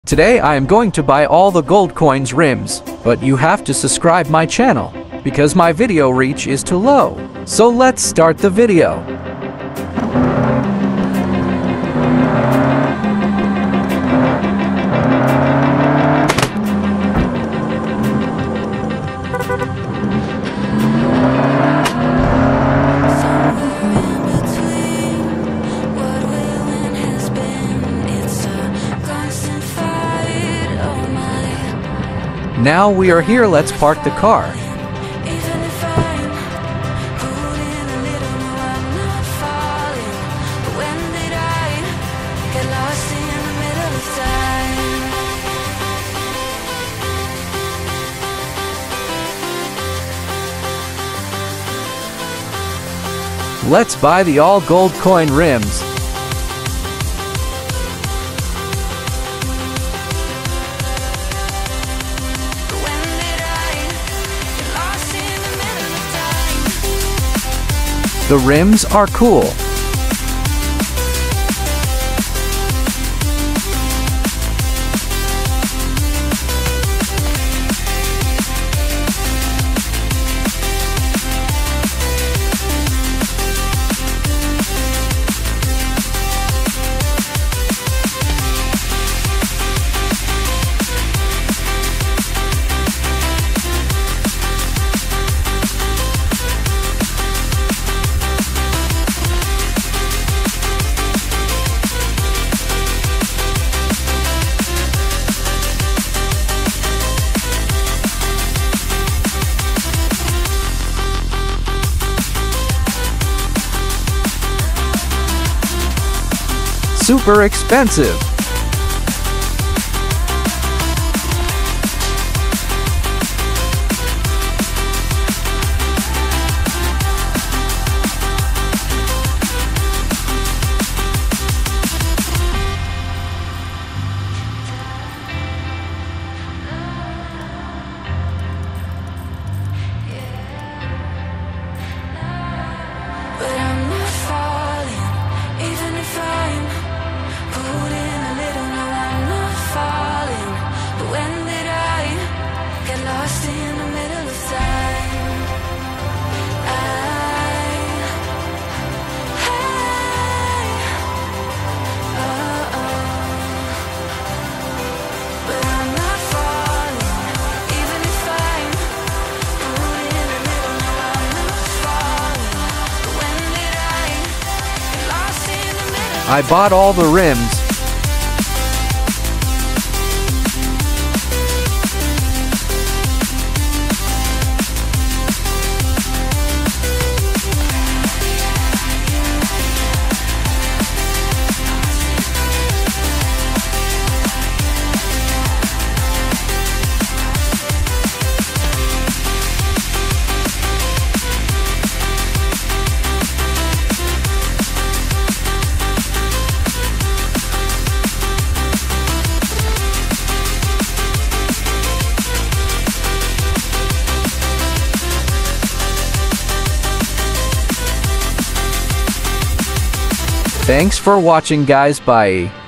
Today I am going to buy all the gold coins rims, but you have to subscribe my channel because my video reach is too low. So let's start the video. Now we are here, let's park the car. Let's buy the all gold coin rims. The rims are cool. Super expensive. I bought all the rims. Thanks for watching, guys. Bye.